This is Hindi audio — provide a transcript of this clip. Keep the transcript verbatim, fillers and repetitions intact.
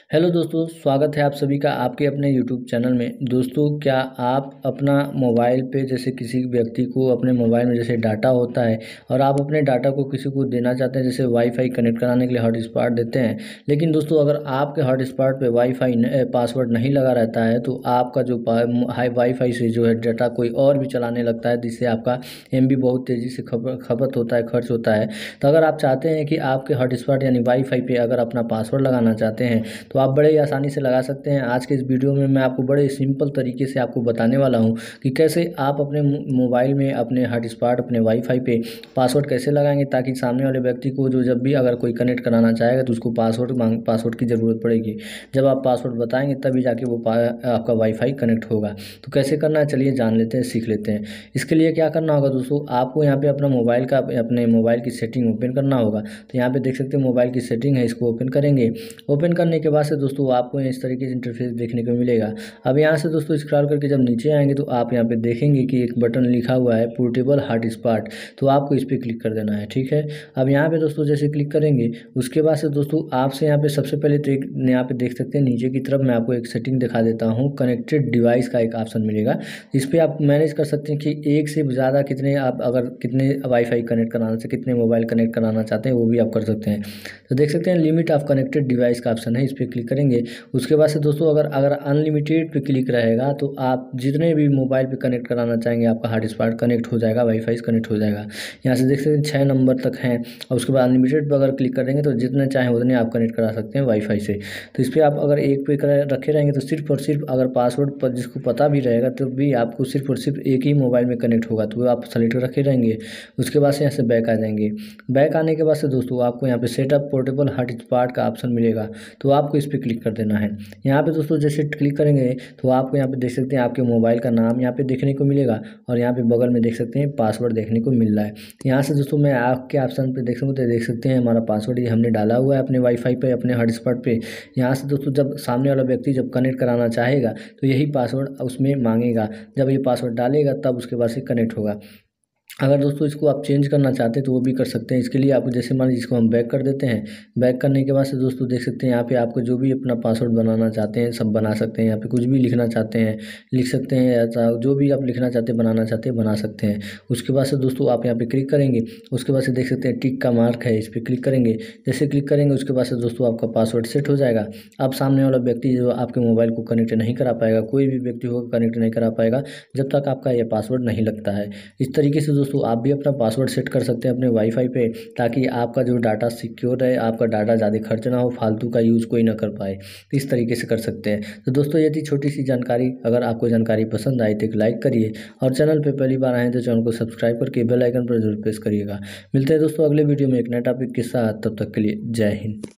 हेलो दोस्तों, स्वागत है आप सभी का आपके अपने यूट्यूब चैनल में। दोस्तों, क्या आप अपना मोबाइल पे जैसे किसी व्यक्ति को अपने मोबाइल में जैसे डाटा होता है और आप अपने डाटा को किसी को देना चाहते हैं, जैसे वाईफाई कनेक्ट कराने के लिए हॉटस्पॉट देते हैं। लेकिन दोस्तों, अगर आपके हॉटस्पॉट पे वाईफाई पासवर्ड नहीं लगा रहता है तो आपका जो हाई वाईफाई से जो है डाटा कोई और भी चलाने लगता है, जिससे आपका एम बी बहुत तेज़ी से खप खपत होता है, खर्च होता है। तो अगर आप चाहते हैं कि आपके हॉटस्पॉट यानी वाईफाई पे अगर अपना पासवर्ड लगाना चाहते हैं तो आप बड़े ही आसानी से लगा सकते हैं। आज के इस वीडियो में मैं आपको बड़े सिंपल तरीके से आपको बताने वाला हूं कि कैसे आप अपने मोबाइल में अपने हॉटस्पॉट अपने वाईफाई पे पासवर्ड कैसे लगाएंगे, ताकि सामने वाले व्यक्ति को जो जब भी अगर कोई कनेक्ट कराना चाहेगा तो उसको पासवर्ड मांग पासवर्ड की ज़रूरत पड़ेगी। जब आप पासवर्ड बताएंगे तभी जाके वो आपका वाईफाई कनेक्ट होगा। तो कैसे करना है, चलिए जान लेते हैं, सीख लेते हैं। इसके लिए क्या करना होगा दोस्तों, आपको यहाँ पे अपना मोबाइल का अपने मोबाइल की सेटिंग ओपन करना होगा। तो यहाँ पे देख सकते हैं मोबाइल की सेटिंग है, इसको ओपन करेंगे। ओपन करने के बाद से दोस्तों आपको इस तरीके से इंटरफेस देखने को मिलेगा। अब यहाँ से दोस्तों स्क्रॉल करके जब नीचे आएंगे तो आप यहाँ पे देखेंगे कि एक बटन लिखा हुआ है पोर्टेबल हॉटस्पॉट, तो आपको इस पर क्लिक कर देना है। ठीक है, अब यहाँ पे दोस्तों जैसे क्लिक करेंगे उसके बाद से दोस्तों आपसे यहाँ पे सबसे पहले तो एक यहाँ पे देख सकते हैं नीचे की तरफ मैं आपको एक सेटिंग दिखा देता हूँ। कनेक्टेड डिवाइस का एक ऑप्शन मिलेगा, इस पर आप मैनेज कर सकते हैं कि एक से ज़्यादा कितने आप अगर कितने वाईफाई कनेक्ट कराना से कितने मोबाइल कनेक्ट कराना चाहते हैं वो भी आप कर सकते हैं। तो देख सकते हैं लिमिट ऑफ कनेक्टेड डिवाइस का ऑप्शन है, इस पर क्लिक करेंगे। उसके बाद से दोस्तों अगर अगर अनलिमिटेड पे क्लिक रहेगा तो आप जितने भी मोबाइल पे कनेक्ट कराना चाहेंगे आपका हॉटस्पॉट कनेक्ट हो जाएगा, वाईफाई कनेक्ट हो जाएगा। यहाँ से देख सकते हैं छः नंबर तक हैं। और उसके बाद अनलिमिटेड पर अगर क्लिक करेंगे तो जितने चाहें उतने आप कनेक्ट करा सकते हैं वाईफाई से। तो इस पर आप अगर एक पे रखे रहेंगे तो सिर्फ और सिर्फ अगर पासवर्ड पर जिसको पता भी रहेगा तो भी आपको सिर्फ और सिर्फ एक ही मोबाइल में कनेक्ट होगा, तो वो आप सेलेक्ट रखे रहेंगे। उसके बाद से यहाँ से बैक आ जाएंगे। बैक आने के बाद से दोस्तों आपको यहाँ पे सेटअप पोर्टेबल हॉटस्पॉट का ऑप्शन मिलेगा, तो आपको इस पर क्लिक कर देना है। यहाँ पे दोस्तों जैसे क्लिक करेंगे तो आपको यहाँ पे देख सकते हैं आपके मोबाइल का नाम यहाँ पे देखने को मिलेगा और यहाँ पे बगल में देख सकते हैं पासवर्ड देखने को मिल रहा है। यहाँ से दोस्तों मैं आपके ऑप्शन पे देख सकूँ तो देख सकते हैं हमारा पासवर्ड ये हमने डाला हुआ है अपने वाईफाई पे अपने हॉटस्पॉट पे। यहाँ से दोस्तों जब सामने वाला व्यक्ति जब कनेक्ट कराना चाहेगा तो यही पासवर्ड उसमें मांगेगा, जब ये पासवर्ड डालेगा तब उसके बाद से कनेक्ट होगा। अगर दोस्तों इसको आप चेंज करना चाहते हैं तो वो भी कर सकते हैं। इसके लिए आपको जैसे मान लीजिए इसको हम बैक कर देते हैं। बैक करने के बाद से दोस्तों देख सकते हैं यहाँ पे आपको जो भी अपना पासवर्ड बनाना चाहते हैं सब बना सकते हैं। यहाँ पे कुछ भी लिखना चाहते हैं लिख सकते हैं, ऐसा जो भी आप लिखना चाहते हैं बनाना चाहते हैं बना सकते हैं। उसके बाद से दोस्तों आप यहाँ पे क्लिक करेंगे, उसके बाद से देख सकते हैं टिक का मार्क है, इस पर क्लिक करेंगे। जैसे क्लिक करेंगे उसके बाद से दोस्तों आपका पासवर्ड सेट हो जाएगा। अब सामने वाला व्यक्ति जो आपके मोबाइल को कनेक्ट नहीं करा पाएगा, कोई भी व्यक्ति होगा कनेक्ट नहीं करा पाएगा जब तक आपका यह पासवर्ड नहीं लगता है। इस तरीके से दोस्तों आप भी अपना पासवर्ड सेट कर सकते हैं अपने वाईफाई पे, ताकि आपका जो डाटा सिक्योर रहे, आपका डाटा ज़्यादा खर्च ना हो, फालतू का यूज़ कोई ना कर पाए। इस तरीके से कर सकते हैं। तो दोस्तों ये थी छोटी सी जानकारी। अगर आपको जानकारी पसंद आई तो एक लाइक करिए और चैनल पे पहली बार आए तो चैनल को सब्सक्राइब करके बेल आइकन पर जरूर प्रेस करिएगा। मिलते हैं दोस्तों अगले वीडियो में एक नए टॉपिक के साथ, तब तक के लिए जय हिंद।